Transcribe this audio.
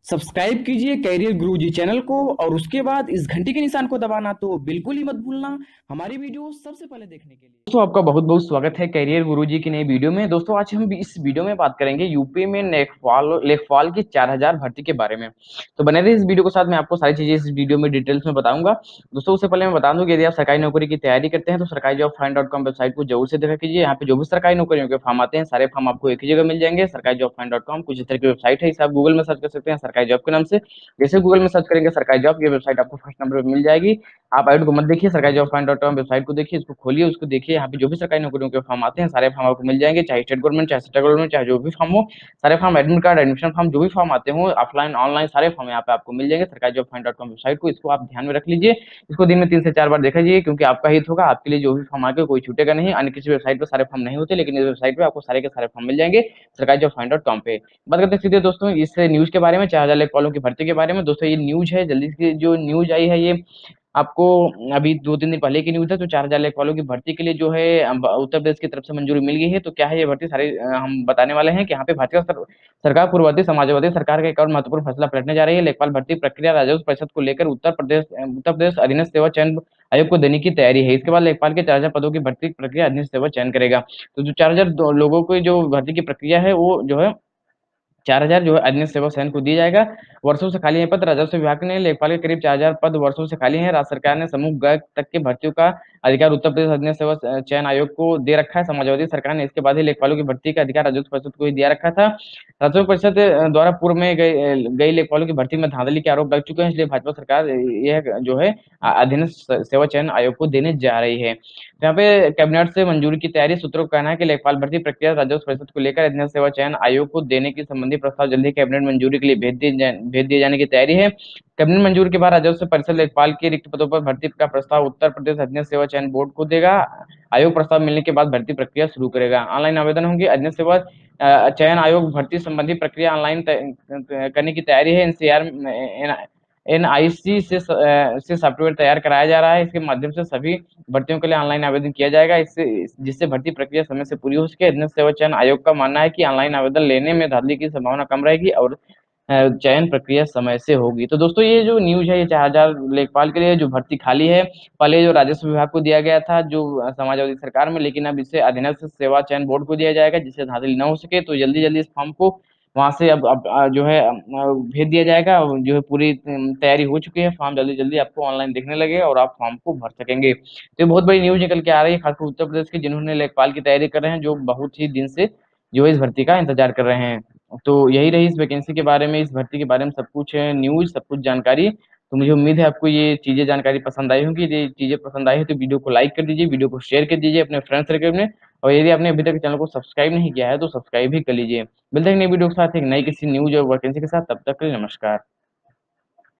Subscribe कीजिए career गुरुजी channel को और उसके बाद इस घंटी के निशान को दबाना तो बिल्कुल ही मत भूलना हमारी वीडियो सबसे पहले देखने के लिए। दोस्तों आपका बहुत बहुत स्वागत है कैरियर गुरुजी की नई वीडियो में। दोस्तों आज हम इस वीडियो में बात करेंगे यूपी में लेखपाल की 4000 भर्ती के बारे में। तो बने रहिए इस वीडियो के साथ, मैं आपको सारी चीजें इस वीडियो में डिटेल्स में बताऊंगा। दोस्तों उससे पहले मैं बता दूं कि यदि आप सरकारी नौकरी की तैयारी करते हैं तो सरकारी जॉब फाइंड.com वेबसाइट को जरूर से देखा कीजिए। यहाँ पे जो भी सरकारी नौकरियों के फॉर्म आते हैं सारे फॉर्म आपको एक ही जगह मिल जाएंगे, सरकारी जॉब फाइंड.com। कुछ इस तरह की वेबसाइट है, इसे आप गूगल में सर्च कर सकते हैं सरकारी जॉब के नाम से। जैसे गूगल में सर्च करेंगे सरकारी जॉब, ये वेबसाइट आपको फर्स्ट नंबर पे मिल जाएगी। आप ऐड को मत देखिए, सरकारी जॉब फाइंड.com वेबसाइट को देखिए, इसको खोलिए, उसको देखिए। यहाँ पे जो भी सरकारी नौकरियों के फॉर्म आते हैं सारे फॉर्म आपको मिल जाएंगे, चाहे स्टेट गवर्नमेंट चाहे सेंट्रल गवर्नमेंट चाहे जो भी फॉर्म हो। सारे form, admit card, admission form, जो भी फॉर्म आते हो ऑफलाइन ऑनलाइन सारे फॉर्म यहाँ पे आपको मिल जाएंगे सरकारी जॉब फाइंड.com वेबसाइट को। इसको आप ध्यान में रख लीजिए, इसको दिन में 3 से 4 बार देखा जाइए, क्योंकि आपका हित होगा। आपके लिए जो भी फॉर्म आगे कोई छूटेगा नहीं। अन्य किसी वेबसाइट पर सारे फॉर्म नहीं होते, लेकिन इस वेबसाइट पे आपको सारे के सारे फॉर्म मिल जाएंगे सरकारी जॉब फाइंड.com पे। बात करते हैं सीधे दोस्तों इस न्यूज के बारे में, 4000 लेखपालों की भर्ती के बारे में। दोस्तों ये न्यूज है, जल्दी से जो न्यूज आई है ये आपको अभी 2-3 दिन पहले की न्यूज है। तो 4000 लेखपालों की भर्ती के लिए जो है उत्तर प्रदेश की तरफ से मंजूरी मिल गई है। तो क्या है ये भर्ती, सारी हम बताने वाले हैं कि यहाँ पे भारतीय सरकार पूर्ववर्ती समाजवादी सरकार का एक और महत्वपूर्ण फैसला पलटने जा रही है। लेखपाल भर्ती प्रक्रिया राजस्व परिषद को लेकर उत्तर प्रदेश अधीनस्थ सेवा चयन आयोग को देने की तैयारी है। इसके बाद लेखपाल के 4000 पदों की भर्ती प्रक्रिया अधीनस्थ सेवा चयन करेगा। तो जो 4000 लोगों को जो भर्ती की प्रक्रिया है वो जो है 4000 जो है अधीनस्थ सेवा सैनिक को दिया जाएगा। वर्षों से खाली है पद, राजस्व विभाग ने लेखपाल के करीब 4000 पद वर्षों से खाली हैं। राज्य सरकार ने समूह ग तक की भर्तियों का अधिकार उत्तर प्रदेश अधीनस्थ सेवा चयन आयोग को दे रखा है। समाजवादी सरकार ने इसके बाद ही लेखपालों की भर्ती का अधिकार राजस्व परिषद को ही दिया रखा था। राजस्व परिषद द्वारा पूर्व में गई लेखपालों की भर्ती में धांधली के आरोप लग चुके हैं, इसलिए भाजपा सरकार यह जो है अधीनस्थ सेवा चयन आयोग को देने जा रही है। यहाँ पे कैबिनेट से मंजूरी की तैयारी, सूत्रों का कहना है कि लेखपाल भर्ती प्रक्रिया राजस्व परिषद को लेकर अधीनस्थ सेवा चयन आयोग को देने की संबंधी प्रस्ताव जल्द ही कैबिनेट मंजूरी के लिए भेज दिए जाने की तैयारी है। कैबिनेट मंजूरी के बाद राजस्व परिषद लेखपाल के रिक्त पदों पर भर्ती का प्रस्ताव उत्तर प्रदेश अधीनस्थ सेवा चयन बोर्ड को देगा। आयोग प्रस्ताव मिलने के बाद भर्ती प्रक्रिया शुरू करेगा। ऑनलाइन आवेदन होंगे। अधीनस्थ सेवा चयन आयोग भर्ती संबंधी प्रक्रिया ऑनलाइन करने की तैयारी है। एनआईसी से सॉफ्टवेयर तैयार कराया जा रहा है, इसके माध्यम से सभी भर्तियों के लिए ऑनलाइन आवेदन किया जाएगा, इससे जिससे भर्ती प्रक्रिया समय से पूरी हो सके। अधीनस्थ सेवा चयन आयोग का मानना है कि ऑनलाइन आवेदन लेने में धांधली की संभावना कम रहेगी और चयन प्रक्रिया समय से होगी। तो दोस्तों ये जो न्यूज है ये 4000 लेखपाल के लिए जो भर्ती खाली है, पहले जो राजस्व विभाग को दिया गया था जो समाजवादी सरकार में, लेकिन अब इसे अधीनस्थ सेवा चयन बोर्ड को दिया जाएगा, जिससे धांधली न हो सके। तो जल्दी जल्दी इस फॉर्म को वहां से अब जो है भेज दिया जाएगा। जो है पूरी तैयारी हो चुकी है, फॉर्म जल्दी जल्दी आपको ऑनलाइन दिखने लगे और आप फॉर्म को भर सकेंगे। तो ये बहुत बड़ी न्यूज निकल के आ रही है, खासकर उत्तर प्रदेश के जिन्होंने लेखपाल की तैयारी कर रहे हैं, जो बहुत ही दिन से जो है इस भर्ती का इंतजार कर रहे हैं। तो यही रही इस वैकेंसी के बारे में, इस भर्ती के बारे में सब कुछ न्यूज, सब कुछ जानकारी। तो मुझे उम्मीद है आपको ये चीजें जानकारी पसंद आई होंगी। यदि चीजें पसंद आई है तो वीडियो को लाइक कर दीजिए, वीडियो को शेयर कर दीजिए अपने फ्रेंड सर्कल में। और यदि आपने अभी तक चैनल को सब्सक्राइब नहीं किया है तो सब्सक्राइब भी कर लीजिए। मिलते हैं नई वीडियो के साथ, एक नई किसी न्यूज और वैकेंसी के साथ। तब तक के लिए नमस्कार।